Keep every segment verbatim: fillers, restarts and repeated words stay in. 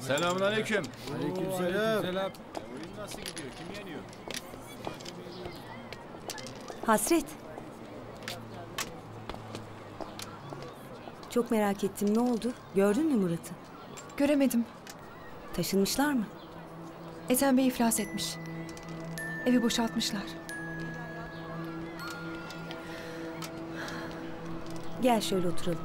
Selamünaleyküm. Aleykümselam. Oyun nasıl gidiyor? Kim yeniyor? Hasret. Çok merak ettim. Ne oldu? Gördün mü Murat'ı? Göremedim. Taşınmışlar mı? Ethem Bey iflas etmiş. Evi boşaltmışlar. Gel şöyle oturalım.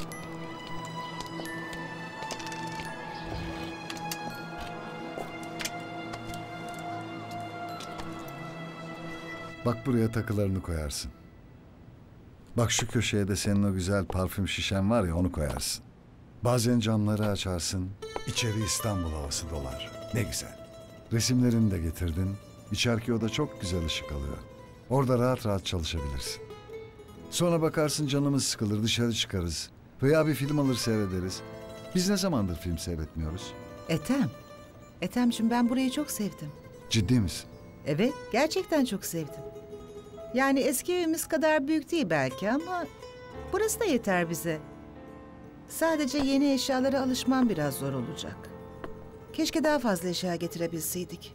Bak buraya takılarını koyarsın. Bak şu köşeye de senin o güzel parfüm şişen var ya, onu koyarsın. Bazen camları açarsın, içeri İstanbul havası dolar. Ne güzel. Resimlerini de getirdin. İçeriki oda çok güzel ışık alıyor. Orada rahat rahat çalışabilirsin. Sonra bakarsın canımız sıkılır, dışarı çıkarız. Veya bir film alır seyrederiz. Biz ne zamandır film seyretmiyoruz? Ethem. Ethemciğim, ben burayı çok sevdim. Ciddi misin? Evet, gerçekten çok sevdim. Yani eski evimiz kadar büyük değil belki ama burası da yeter bize. Sadece yeni eşyalara alışmam biraz zor olacak. Keşke daha fazla eşya getirebilseydik.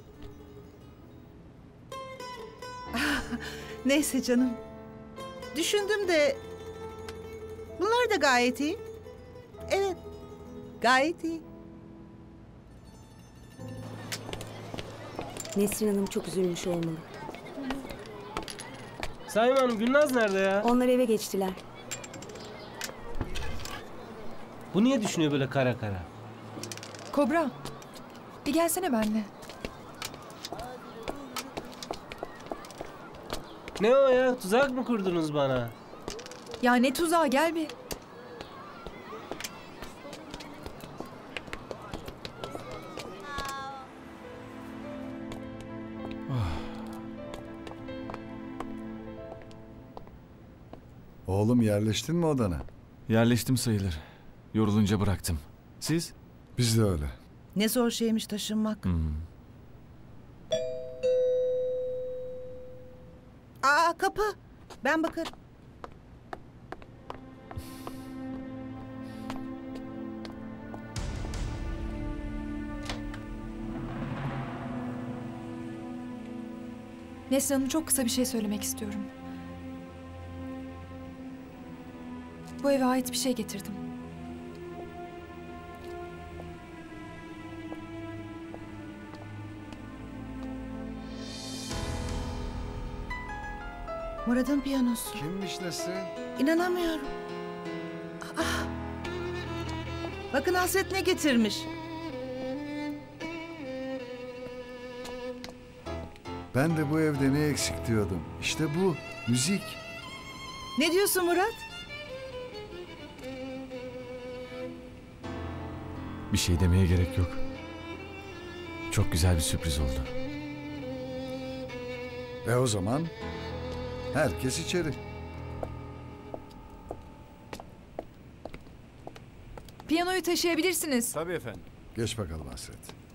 Ah, neyse canım. Düşündüm de bunlar da gayet iyi. Evet, gayet iyi. Nesrin Hanım çok üzülmüş olmalı. Sayın Hanım, Gülnaz nerede ya? Onlar eve geçtiler. Bu niye düşünüyor böyle kara kara? Kobra, bir gelsene benimle. Ne o ya? Tuzak mı kurdunuz bana? Ya ne tuzağı, gel bir. Oğlum, yerleştin mi odana? Yerleştim sayılır. Yorulunca bıraktım. Siz? Biz de öyle. Ne zor şeymiş taşınmak. Hmm. Aa, kapı. Ben bakarım. Nesrin Hanım, çok kısa bir şey söylemek istiyorum. Bu eve ait bir şey getirdim. Murat'ın piyanosu. Kimmiş Nesrin? İnanamıyorum. Ah. Bakın Hasret ne getirmiş. Ben de bu evde ne eksik diyordum. İşte bu, müzik. Ne diyorsun Murat? Bir şey demeye gerek yok. Çok güzel bir sürpriz oldu. E o zaman herkes içeri. Piyanoyu taşıyabilirsiniz. Tabii efendim. Geç bakalım Hasret.